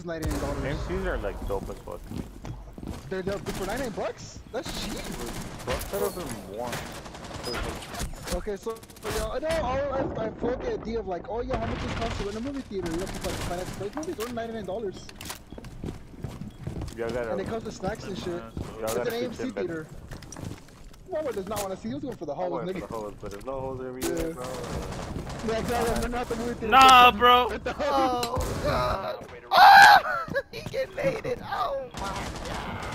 $99. AMC's are like dope as fuck. They're dope for $99? That's cheap. Better than one. Okay, so yo, I float the idea of like, oh yeah, how much does it cost to rent a movie theater? You have to like finance play movies. They're $99. And it comes with snacks and shit. It's an AMC theater. Walmart does not want to see. Who's going for the hoes, nigga? For the hoes, but there's no hoes every year, bro. Yeah, exactly. They're not the movie theater. Nah, bro. Oh, God. Oh, he get laid. Oh, my God.